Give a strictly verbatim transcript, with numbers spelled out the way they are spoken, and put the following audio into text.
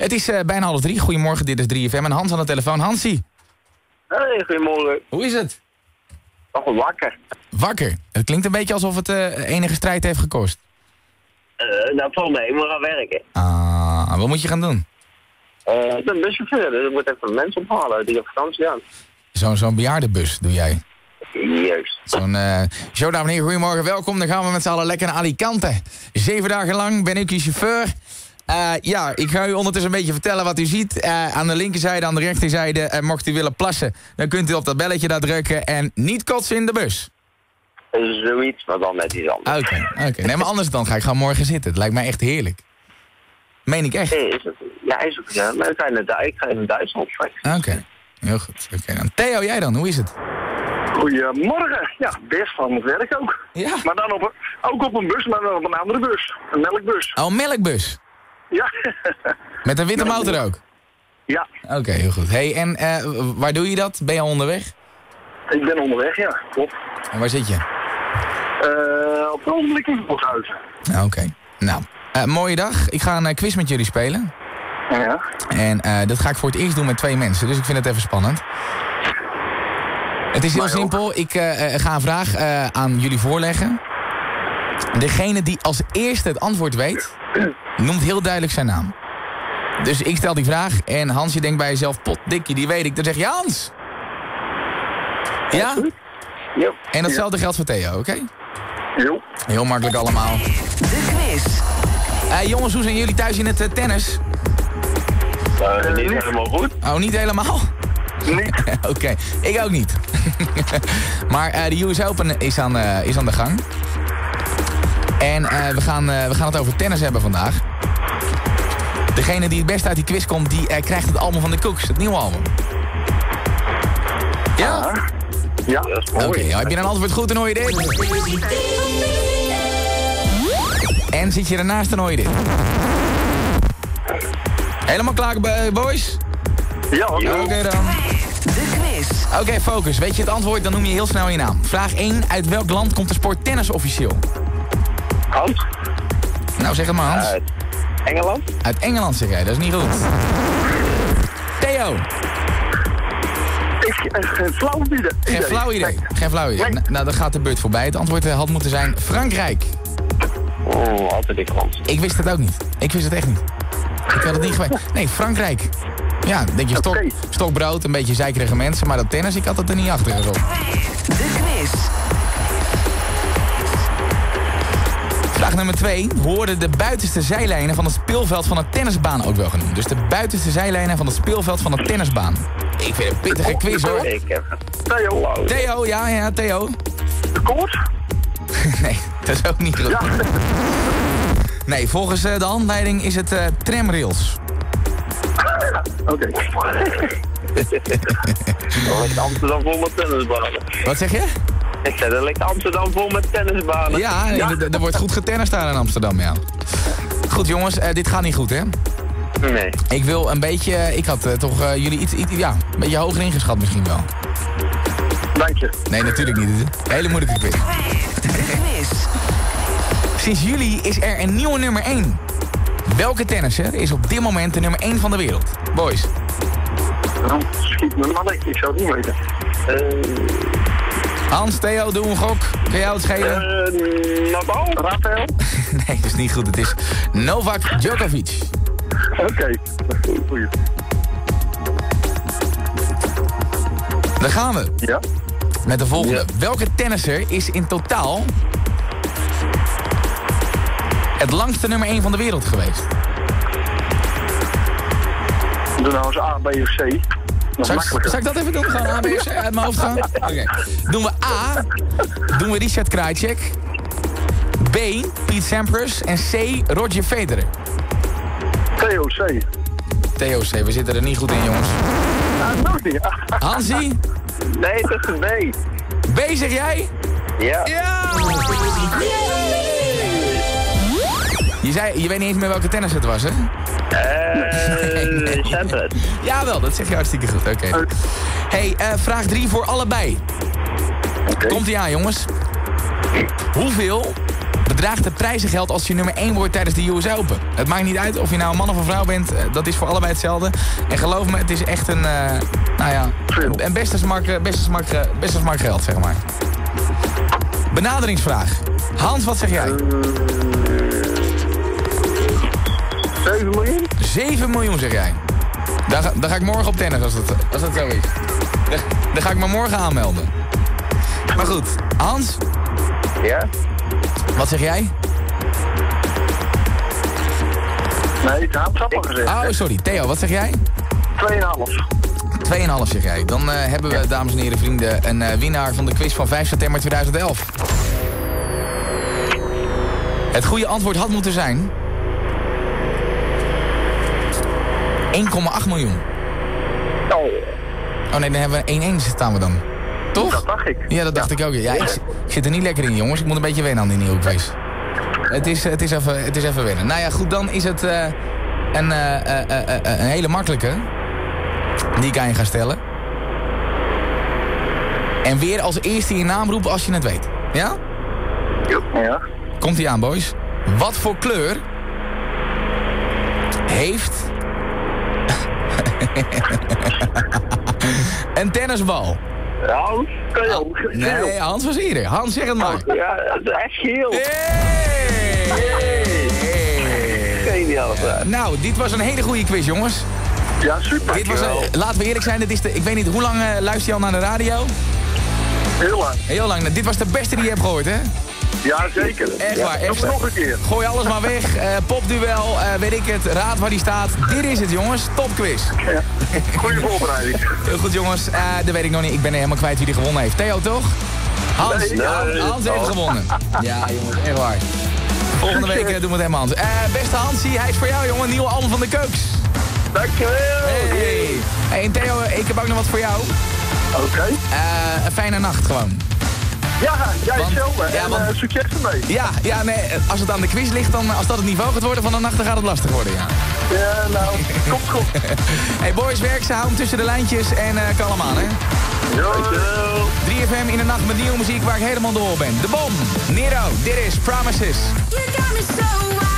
Het is uh, bijna half drie. Goedemorgen, dit is drie F M. En Hans aan de telefoon. Hansie. Hey, goedemorgen. Hoe is het? Nog wel wakker. Wakker? Het klinkt een beetje alsof het uh, enige strijd heeft gekost. Uh, nou, volgens mij, ik moet gaan werken. Ah, wat moet je gaan doen? Uh, ik ben buschauffeur, dus ik moet even mensen ophalen die op vakantie gaan. Zo'n zo'n bejaardenbus doe jij? Juist. Zo'n, uh, zo, dames en heren, goedemorgen, welkom. Dan gaan we met z'n allen lekker naar Alicante. Zeven dagen lang ben ik uw chauffeur. Uh, ja, ik ga u ondertussen een beetje vertellen wat u ziet. Uh, aan de linkerzijde, aan de rechterzijde, uh, mocht u willen plassen, dan kunt u op dat belletje daar drukken en niet kotsen in de bus. Zoiets, maar dan net iets anders. Oké, okay, oké. Okay. Nee, maar anders dan ga ik gewoon morgen zitten. Het lijkt mij echt heerlijk. Meen ik echt? Nee, is het, ja, is het. Ja, maar ik ga in, de, ik ga in Duitsland. Oké, okay. Heel goed. Okay, dan. Theo, jij dan? Hoe is het? Goedemorgen. Ja, best van het werk ook. Ja. Maar dan op een, ook op een bus, maar dan op een andere bus. Een melkbus. Oh, een melkbus? Ja. Met een witte motor ook? Ja. Oké, okay, heel goed. Hey, en uh, waar doe je dat? Ben je al onderweg? Ik ben onderweg, ja. Klopt. En waar zit je? Uh, op het ogenblik in Volkhuizen. Oké. Okay. Nou, uh, mooie dag. Ik ga een uh, quiz met jullie spelen. Ja. En uh, dat ga ik voor het eerst doen met twee mensen, dus ik vind het even spannend. Het is heel simpel. Ik uh, ga een vraag uh, aan jullie voorleggen. Degene die als eerste het antwoord weet, noemt heel duidelijk zijn naam. Dus ik stel die vraag en Hans, je denkt bij jezelf, potdikkie, die weet ik. Dan zeg je Hans. Ja? Ja. En datzelfde geldt voor Theo, oké? Okay? Jo. Heel makkelijk allemaal. De quiz. Uh, jongens, hoe zijn jullie thuis in het uh, tennis? Uh, niet helemaal goed. Oh, niet helemaal? Niet. Oké, okay. Ik ook niet. Maar uh, de U S Open is aan, uh, is aan de gang. En uh, we, gaan, uh, we gaan het over tennis hebben vandaag. Degene die het best uit die quiz komt, die uh, krijgt het album van de Cooks, het nieuwe album. Ja? Ja, dat is mooi. Oké, okay, heb je een antwoord goed, dan hoor je dit. En zit je ernaast, dan hoor je dit. Helemaal klaar, boys? Ja, oké. Oké okay, dan. De quiz. Oké, okay, focus. Weet je het antwoord, dan noem je heel snel je naam. Vraag één. Uit welk land komt de sport tennis officieel? Hans? Nou, zeg het maar, Hans. Uit Engeland? Uit Engeland, zeg jij. Dat is niet goed. Theo? Ik heb geen flauw idee. Geen flauw idee. Geen flauw idee. Nee. Nou, dan gaat de beurt voorbij. Het antwoord had moeten zijn Frankrijk. Oh, altijd ik Frans. Ik wist het ook niet. Ik wist het echt niet. Ik had het niet geweten. Nee, Frankrijk. Ja, denk je stok, okay. stokbrood, een beetje zeikerige mensen, maar dat tennis, ik had het er niet achter gezocht. De quiz. Vraag nummer twee. Hoorden de buitenste zijlijnen van het speelveld van een tennisbaan ook wel genoemd? Dus de buitenste zijlijnen van het speelveld van een tennisbaan. Ik vind het een pittige quiz, hoor. Ik heb Theo. Theo, ja, ja, Theo. De koord? Nee, dat is ook niet goed. Ja. Nee, volgens uh, de handleiding is het uh, tramrails. Oké. Okay. Dan ligt Amsterdam vol met tennisbanen. Wat zeg je? Ik zei, er ligt Amsterdam vol met tennisbanen. Ja, ja. Er wordt goed getennist daar in Amsterdam, ja. Goed jongens, uh, dit gaat niet goed, hè? Nee. Ik wil een beetje, ik had uh, toch uh, jullie iets, iets, ja, een beetje hoger ingeschat misschien wel. Dank je. Nee, natuurlijk niet. Een hele moeilijke quiz. De quiz. Sinds juli is er een nieuwe nummer één. Welke tennisser is op dit moment de nummer één van de wereld? Boys. Nou, schiet me maar, ik zou het niet weten. Uh, Hans, Theo, doe een gok. Kun jij het schelen? Uh, Nadal? Rafael? Nee, dat is niet goed. Het is Novak Djokovic. Oké, okay. Goeie. Daar gaan we. Ja? Met de volgende. Ja. Welke tennisser is in totaal het langste nummer één van de wereld geweest? Doe nou eens A, B of C. Zal ik, zal ik dat even doen? Gewoon A, B of C uit mijn hoofd gaan? Oké. Okay. Doen we A. Doen we Richard Krajicek. B. Pete Sampras. En C. Roger Federer. Theo C. Theo C. We zitten er niet goed in, jongens. Nou, nog niet. Hansie? Nee, het is een B. B zeg jij? Ja. Ja! Je, zei, je weet niet eens meer welke tennis het was, hè? Eh, uh, Sampras. Jawel, dat zeg je hartstikke goed. Oké. Okay. Hey, uh, vraag drie voor allebei. Okay. Komt-ie aan, jongens. Hoeveel bedraagt het prijzengeld als je nummer één wordt tijdens de U S Open? Het maakt niet uit of je nou een man of een vrouw bent. Dat is voor allebei hetzelfde. En geloof me, het is echt een, uh, nou ja, een, een beste, smak, beste, smak, beste smak geld, zeg maar. Benaderingsvraag. Hans, wat zeg jij? zeven miljoen? zeven miljoen, zeg jij. Daar ga, daar ga ik morgen op tennis, als dat, als dat zo is. Daar, daar ga ik me morgen aanmelden. Maar goed, Hans? Ja? Wat zeg jij? Nee, ik had het al gezegd. Oh, sorry. Theo, wat zeg jij? tweeënhalf. twee komma vijf zeg jij. Dan uh, hebben we, dames en heren, vrienden, een uh, winnaar van de quiz van vijf september tweeduizend elf. Het goede antwoord had moeten zijn... één komma acht miljoen. Oh, Oh nee, dan hebben we één één staan we dan. Toch? dat dacht ik. Ja, dat dacht ik ook. Ja, ik, ik zit er niet lekker in, jongens. Ik moet een beetje wennen aan die nieuwe quiz. Het is, het is, even, het is even wennen. Nou ja, goed, dan is het uh, een, uh, uh, uh, uh, een hele makkelijke... die ik aan je ga stellen. En weer als eerste je naam roepen als je het weet. Ja? Ja. Komt ie aan, boys. Wat voor kleur... heeft... een tennisbal? Ja, kan je ook. Nee, Hans was hier. Hans, zeg het maar. Ja, het is echt geel. Hey! Hey! Geniaal. Uh, nou, dit was een hele goede quiz, jongens. Ja, super. Dit was een, laten we eerlijk zijn, dit is de, ik weet niet, hoe lang uh, luister je al naar de radio? Heel lang. Heel lang. Dit was de beste die je hebt gehoord, hè? Ja, zeker. Echt ja, waar, echt doe nog een keer. Gooi alles maar weg. Uh, popduel, uh, weet ik het, raad waar die staat. Dit is het, jongens. Topquiz. Ja. Goeie voorbereiding. Heel goed, jongens. Uh, dat weet ik nog niet. Ik ben helemaal kwijt wie die gewonnen heeft. Theo, toch? Hans. Nee, nee. Hans, Hans heeft gewonnen. Ja, jongens, echt waar. Volgende week uh, doen we het helemaal Hans. Uh, beste Hansie, hij is voor jou, jongen. Nieuwe album van de Keuks. Dankjewel. Hey. Hey, en Theo, ik heb ook nog wat voor jou. Oké. Okay. Uh, een fijne nacht gewoon. Ja, jij Want- hetzelfde. ja, en want- uh, succes ermee. Ja, ja, nee, als het aan de quiz ligt, dan als dat het niveau gaat worden van de nacht, dan gaat het lastig worden, ja. Ja, nou, komt goed. Hey boys, werk ze, hou hem tussen de lijntjes en uh, kalm aan, hè. Yo. drie F M in de nacht met nieuwe muziek waar ik helemaal door ben. De Bom, Nero, dit is Promises. You got me so